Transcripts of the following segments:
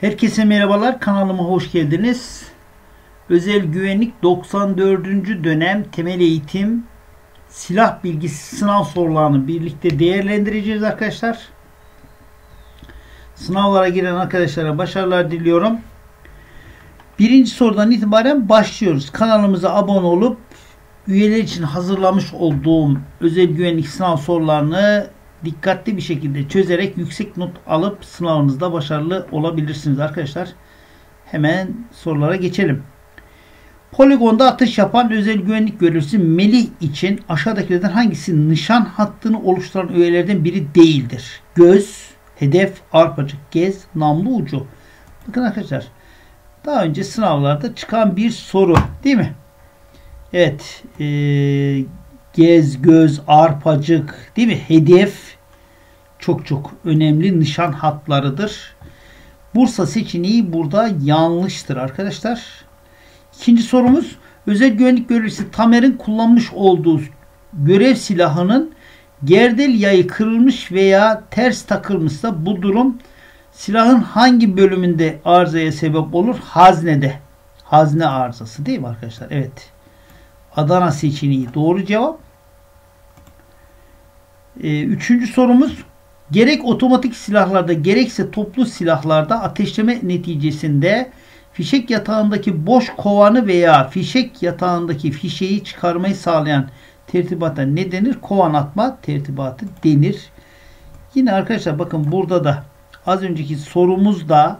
Herkese merhabalar, kanalıma hoş geldiniz. Özel Güvenlik 94. dönem temel eğitim silah bilgisi sınav sorularını birlikte değerlendireceğiz arkadaşlar. Sınavlara giren arkadaşlara başarılar diliyorum. Birinci sorudan itibaren başlıyoruz. Kanalımıza abone olup üyeler için hazırlamış olduğum özel güvenlik sınav sorularını dikkatli bir şekilde çözerek yüksek not alıp sınavınızda başarılı olabilirsiniz arkadaşlar. Hemen sorulara geçelim. Poligonda atış yapan özel güvenlik görevlisi Melih için aşağıdakilerden hangisi nişan hattını oluşturan öğelerden biri değildir? Göz, hedef, arpacık, gez, namlu ucu. Bakın arkadaşlar, daha önce sınavlarda çıkan bir soru değil mi? Evet, gez, göz, arpacık değil mi? Hedef çok önemli nişan hatlarıdır. Bursa seçeneği burada yanlıştır arkadaşlar. İkinci sorumuz, özel güvenlik görevlisi Tamer'in kullanmış olduğu görev silahının gerdel yayı kırılmış veya ters takılmışsa bu durum silahın hangi bölümünde arızaya sebep olur? Haznede. Hazne arızası değil mi arkadaşlar? Evet. Adana seçeneği doğru cevap. Üçüncü sorumuz, gerek otomatik silahlarda gerekse toplu silahlarda ateşleme neticesinde fişek yatağındaki boş kovanı veya fişek yatağındaki fişeği çıkarmayı sağlayan tertibata ne denir? Kovan atma tertibatı denir. Yine arkadaşlar bakın burada da az önceki sorumuzda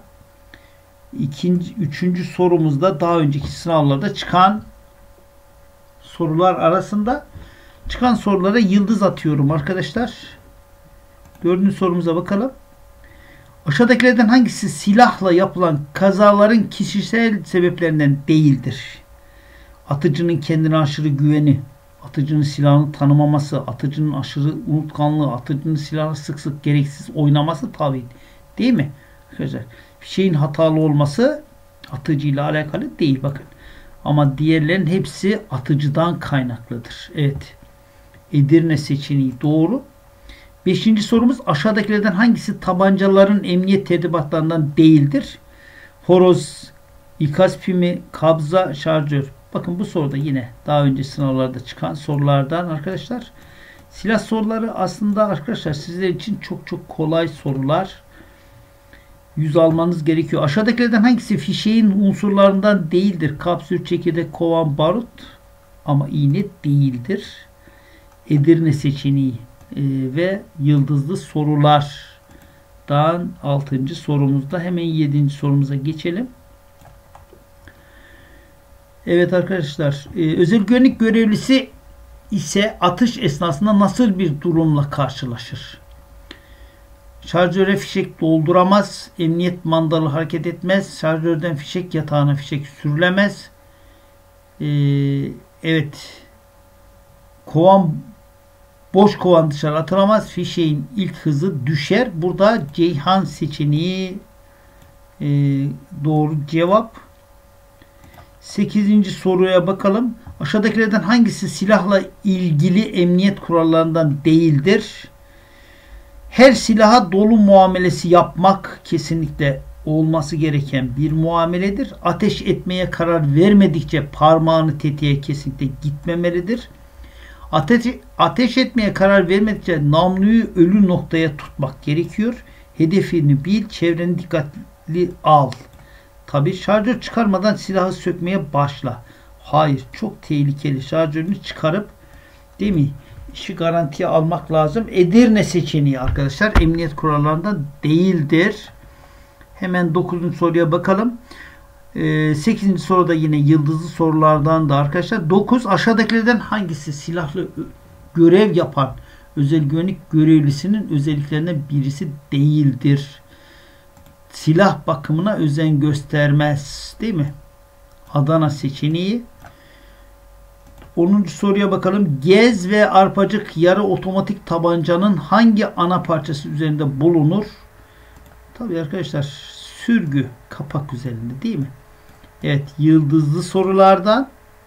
üçüncü sorumuzda daha önceki sınavlarda çıkan sorular arasında çıkan sorulara yıldız atıyorum arkadaşlar. Dördüncü sorumuza bakalım. Aşağıdakilerden hangisi silahla yapılan kazaların kişisel sebeplerinden değildir? Atıcının kendine aşırı güveni, atıcının silahını tanımaması, atıcının aşırı unutkanlığı, atıcının silahı sık sık gereksiz oynaması tabii değil mi? Arkadaşlar, fişeğin hatalı olması atıcıyla alakalı değil bakın. Ama diğerlerin hepsi atıcıdan kaynaklıdır. Evet. Edirne seçeneği doğru. Beşinci sorumuz, aşağıdakilerden hangisi tabancaların emniyet tertibatlarından değildir? Horoz, ikaz pimi, kabza, şarjör. Bakın bu soruda yine daha önce sınavlarda çıkan sorulardan arkadaşlar. Silah soruları aslında arkadaşlar sizler için çok kolay sorular. 100 almanız gerekiyor. Aşağıdakilerden hangisi fişeğin unsurlarından değildir? Kapsül, çekirdek, kovan, barut ama iğne değildir. Edirne seçeneği ve yıldızlı sorulardan 6. sorumuzda hemen 7. sorumuza geçelim. Evet arkadaşlar, özel güvenlik görevlisi ise atış esnasında nasıl bir durumla karşılaşır? Şarjöre fişek dolduramaz, emniyet mandalı hareket etmez, şarjörden fişek yatağına fişek sürülemez. Evet, boş kovan dışarı atılamaz, fişeğin ilk hızı düşer. Burada Ceyhan seçeneği doğru cevap. 8. soruya bakalım. Aşağıdakilerden hangisi silahla ilgili emniyet kurallarından değildir? Her silaha dolu muamelesi yapmak kesinlikle olması gereken bir muameledir. Ateş etmeye karar vermedikçe parmağını tetiğe kesinlikle gitmemelidir. Ateş etmeye karar vermedikçe namluyu ölü noktaya tutmak gerekiyor. Hedefini bil, çevreni dikkatli al. Tabi şarjör çıkarmadan silahı sökmeye başla. Hayır, çok tehlikeli. Şarjörünü çıkarıp değil mi? İşi garantiye almak lazım. Edirne seçeneği arkadaşlar emniyet kurallarından değildir. Hemen 9. soruya bakalım. 8. soruda yine yıldızlı sorulardan da arkadaşlar. 9. Aşağıdakilerden hangisi silahlı görev yapan özel güvenlik görevlisinin özelliklerinden birisi değildir? Silah bakımına özen göstermez. Değil mi? Adana seçeneği. 10. soruya bakalım. Gez ve arpacık yarı otomatik tabancanın hangi ana parçası üzerinde bulunur? Tabii arkadaşlar, sürgü kapak üzerinde değil mi? Evet, yıldızlı sorulardan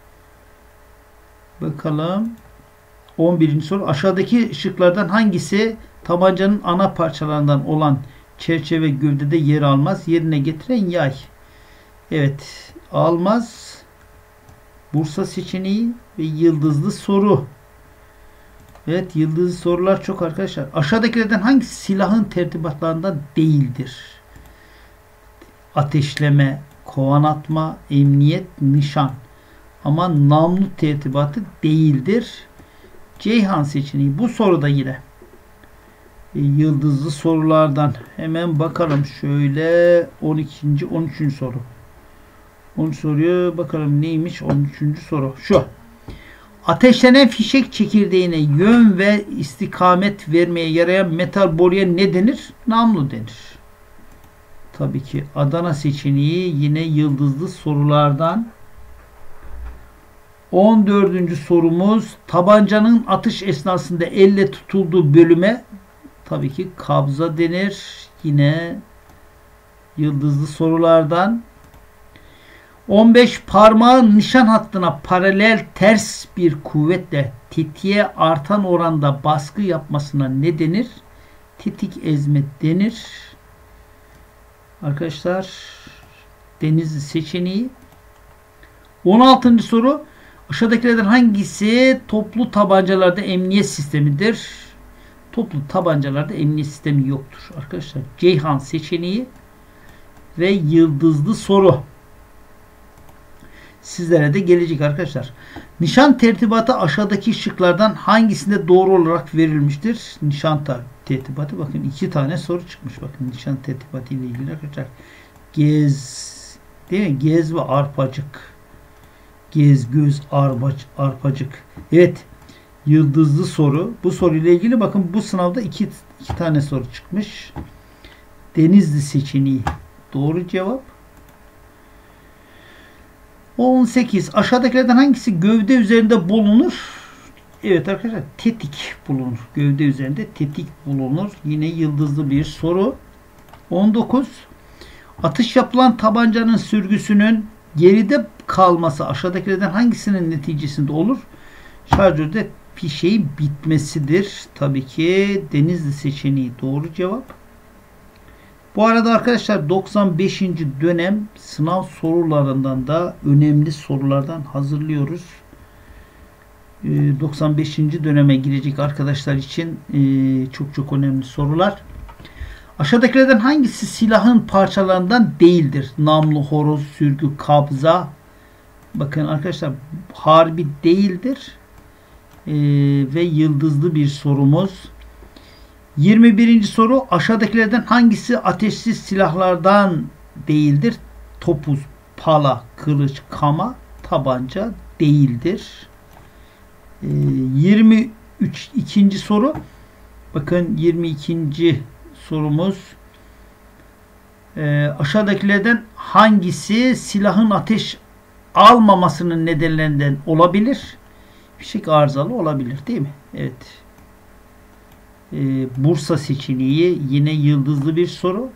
bakalım. 11. soru. Aşağıdaki şıklardan hangisi tabancanın ana parçalarından olan çerçeve gövdede yer almaz. Yerine getiren yay. Evet. Almaz. Bursa seçeneği ve yıldızlı soru. Evet. Yıldızlı sorular çok arkadaşlar. Aşağıdakilerden hangisi silahın tertibatlarından değildir? Ateşleme, kovan atma, emniyet, nişan. Ama namlu tertibatı değildir. Ceyhan seçeneği. Bu soruda yine yıldızlı sorulardan hemen bakalım. Şöyle 12. 13. soru. 13 soruya bakalım neymiş? 13. soru. Şu. Ateşlenen fişek çekirdeğine yön ve istikamet vermeye yarayan metal boruya ne denir? Namlu denir. Tabii ki Adana seçeneği yine yıldızlı sorulardan. 14. sorumuz tabancanın atış esnasında elle tutulduğu bölüme tabii ki kabza denir. Yine yıldızlı sorulardan. 15 parmağın nişan hattına paralel ters bir kuvvetle tetiğe artan oranda baskı yapmasına ne denir? Tetik ezme denir. Arkadaşlar Denizli seçeneği. 16. soru. Aşağıdakilerden hangisi toplu tabancalarda emniyet sistemidir? Toplu tabancalarda emniyet sistemi yoktur. Arkadaşlar Ceyhan seçeneği ve yıldızlı soru. Sizlere de gelecek arkadaşlar. Nişan tertibatı aşağıdaki şıklardan hangisinde doğru olarak verilmiştir? Nişan tertibatı. Bakın 2 tane soru çıkmış. Bakın nişan tertibatı ile ilgili arkadaşlar. Gez, değil mi? Gez ve arpacık. Gez, göz, arpacık. Evet. Yıldızlı soru. Bu soruyla ilgili bakın bu sınavda 2 tane soru çıkmış. Denizli seçeneği. Doğru cevap. 18. Aşağıdakilerden hangisi gövde üzerinde bulunur? Evet arkadaşlar tetik bulunur. Gövde üzerinde tetik bulunur. Yine yıldızlı bir soru. 19. Atış yapılan tabancanın sürgüsünün geride kalması aşağıdakilerden hangisinin neticesinde olur? Şarjörde fişeğin bitmesidir. Tabii ki Denizli seçeneği doğru cevap. Bu arada arkadaşlar 95. dönem sınav sorularından da önemli sorulardan hazırlıyoruz. 95. döneme girecek arkadaşlar için çok önemli sorular. Aşağıdakilerden hangisi silahın parçalarından değildir? Namlu, horoz, sürgü, kabza. Bakın arkadaşlar harbi değildir. Ve yıldızlı bir sorumuz. 21. soru. Aşağıdakilerden hangisi ateşsiz silahlardan değildir? Topuz, pala, kılıç, kama, tabanca değildir. 22. soru. Bakın 22. sorumuz. Aşağıdakilerden hangisi silahın ateş almamasının nedenlerinden olabilir? Fişek arızalı olabilir değil mi? Evet. Bursa seçeneği yine yıldızlı bir soru.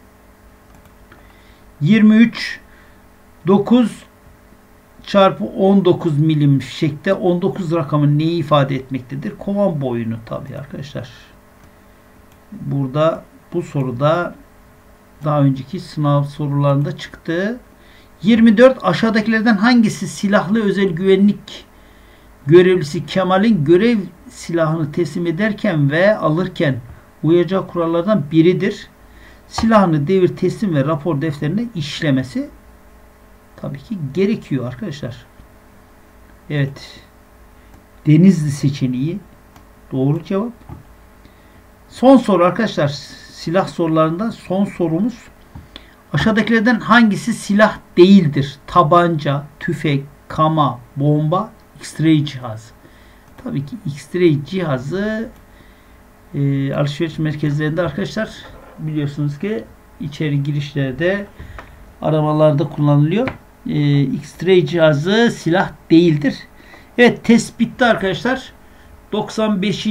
23. 9 çarpı 19 milim fişekte 19 rakamı neyi ifade etmektedir? Kovan boyunu tabii arkadaşlar. Burada bu soruda daha önceki sınav sorularında çıktı. 24. Aşağıdakilerden hangisi silahlı özel güvenlik görevlisi Kemal'in görev silahını teslim ederken ve alırken uyacağı kurallardan biridir? Silahını devir teslim ve rapor defterine işlemesi tabii ki gerekiyor arkadaşlar. Evet. Denizli seçeneği doğru cevap. Son soru arkadaşlar. Silah sorularından son sorumuz. Aşağıdakilerden hangisi silah değildir? Tabanca, tüfek, kama, bomba, X-ray cihazı. Tabii ki X-ray cihazı alışveriş merkezlerinde arkadaşlar biliyorsunuz ki içeri girişlerde aramalarda kullanılıyor. X-ray cihazı silah değildir. Evet test bitti arkadaşlar. 95.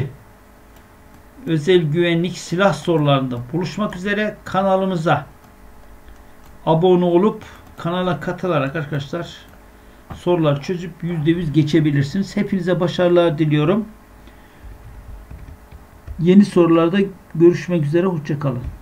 özel güvenlik silah sorularında buluşmak üzere. Kanalımıza abone olup kanala katılarak arkadaşlar sorular çözüp %100 geçebilirsiniz. Hepinize başarılar diliyorum. Yeni sorularda görüşmek üzere. Hoşça kalın.